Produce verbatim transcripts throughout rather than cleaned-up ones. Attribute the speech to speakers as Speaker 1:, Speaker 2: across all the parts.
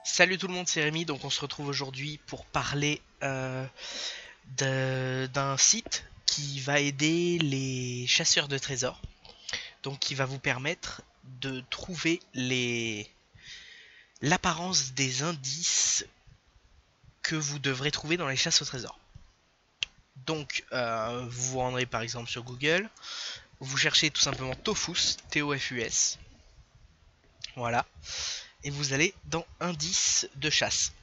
Speaker 1: Salut tout le monde, c'est Rémi. Donc on se retrouve aujourd'hui pour parler euh, de- d'un site qui va aider les chasseurs de trésors. Donc qui va vous permettre de trouver les l'apparence des indices que vous devrez trouver dans les chasses au trésor. Donc euh, vous vous rendrez par exemple sur Google, vous cherchez tout simplement Tofus, T O F U S. Voilà. Et vous allez dans indices de chasse.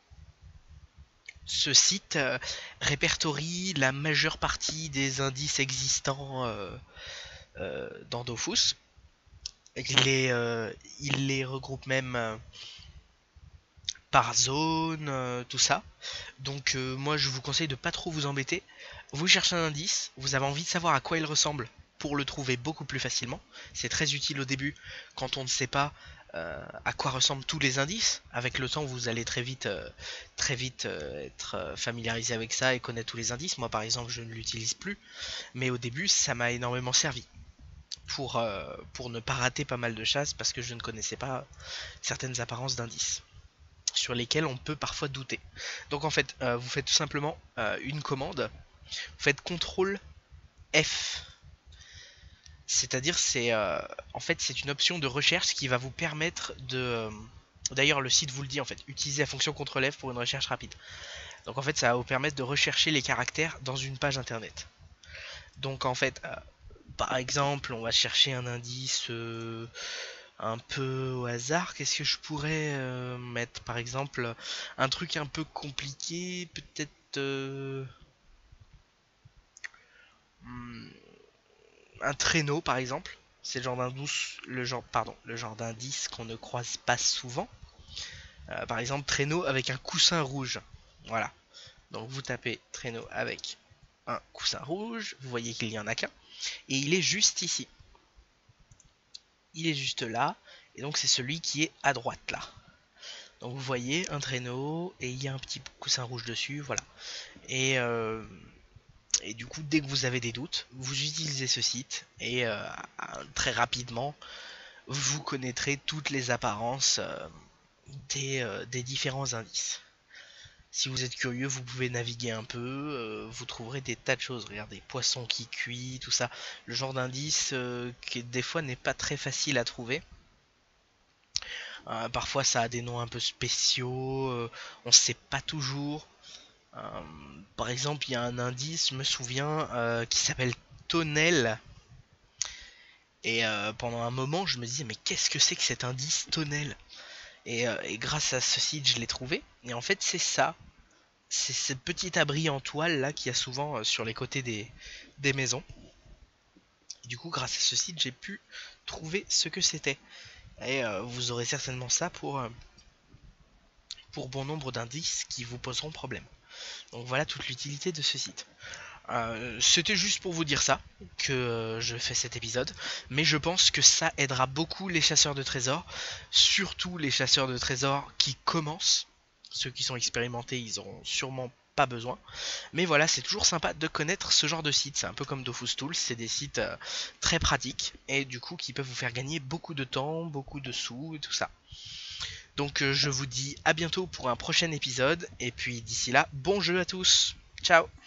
Speaker 1: Ce site euh, répertorie la majeure partie des indices existants euh, euh, dans Dofus. Il les, euh, il les regroupe même euh, par zone, euh, tout ça. Donc euh, moi je vous conseille de pas trop vous embêter. Vous cherchez un indice, vous avez envie de savoir à quoi il ressemble pour le trouver beaucoup plus facilement. C'est très utile au début quand on ne sait pas euh, à quoi ressemblent tous les indices. Avec le temps, vous allez très vite, euh, très vite euh, être euh, familiarisé avec ça et connaître tous les indices. Moi, par exemple, je ne l'utilise plus, mais au début, ça m'a énormément servi pour euh, pour ne pas rater pas mal de chasses parce que je ne connaissais pas certaines apparences d'indices sur lesquels on peut parfois douter. Donc en fait, euh, vous faites tout simplement euh, une commande, vous faites contrôle F. C'est-à-dire c'est euh, en fait c'est une option de recherche qui va vous permettre de euh, d'ailleurs le site vous le dit en fait, utiliser la fonction contrôle F pour une recherche rapide. Donc en fait ça va vous permettre de rechercher les caractères dans une page internet. Donc en fait euh, par exemple, on va chercher un indice euh, un peu au hasard. Qu'est-ce que je pourrais euh, mettre par exemple un truc un peu compliqué, peut-être euh, hmm, un traîneau par exemple. C'est le genre d'indice, le genre, pardon, le genre d'indice qu'on ne croise pas souvent. Euh, par exemple, traîneau avec un coussin rouge. Voilà. Donc vous tapez traîneau avec un coussin rouge. Vous voyez qu'il n'y en a qu'un. Et il est juste ici. Il est juste là. Et donc c'est celui qui est à droite là. Donc vous voyez un traîneau et il y a un petit coussin rouge dessus. Voilà. Et euh, Et du coup, dès que vous avez des doutes, vous utilisez ce site et euh, très rapidement, vous connaîtrez toutes les apparences euh, des, euh, des différents indices. Si vous êtes curieux, vous pouvez naviguer un peu, euh, vous trouverez des tas de choses. Regardez, poisson qui cuit, tout ça. Le genre d'indice euh, qui des fois n'est pas très facile à trouver. Euh, parfois ça a des noms un peu spéciaux, euh, on ne sait pas toujours. Euh, Par exemple, il y a un indice, je me souviens, euh, qui s'appelle Tonnelle. Et euh, pendant un moment, je me disais, mais qu'est-ce que c'est que cet indice Tonnelle et, euh, et grâce à ce site, je l'ai trouvé. Et en fait, c'est ça. C'est ce petit abri en toile là qu'il y a souvent euh, sur les côtés des, des maisons. Et du coup, grâce à ce site, j'ai pu trouver ce que c'était. Et euh, vous aurez certainement ça pour, euh, pour bon nombre d'indices qui vous poseront problème. Donc voilà toute l'utilité de ce site. Euh, C'était juste pour vous dire ça que euh, je fais cet épisode, mais je pense que ça aidera beaucoup les chasseurs de trésors, surtout les chasseurs de trésors qui commencent. Ceux qui sont expérimentés, ils auront sûrement pas besoin. Mais voilà, c'est toujours sympa de connaître ce genre de site. C'est un peu comme Dofus Tools, c'est des sites euh, très pratiques et du coup qui peuvent vous faire gagner beaucoup de temps, beaucoup de sous et tout ça. Donc euh, je vous dis à bientôt pour un prochain épisode et puis d'ici là, bon jeu à tous. Ciao.